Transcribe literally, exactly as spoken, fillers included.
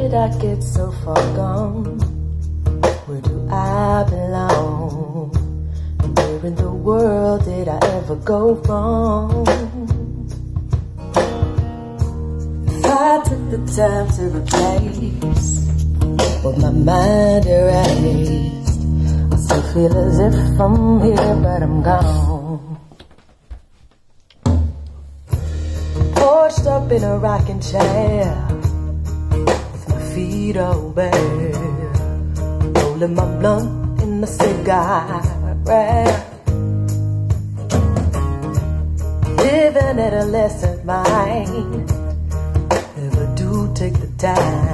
did I get so far gone? Where do I belong? Where in the world did I ever go wrong? If I took the time to replace what my mind erased, I still feel as if I'm here but I'm gone. Perched up in a rocking chair with my feet all bare, rolling my blunt in the cigarette, living at a lesser mind. Never do take the time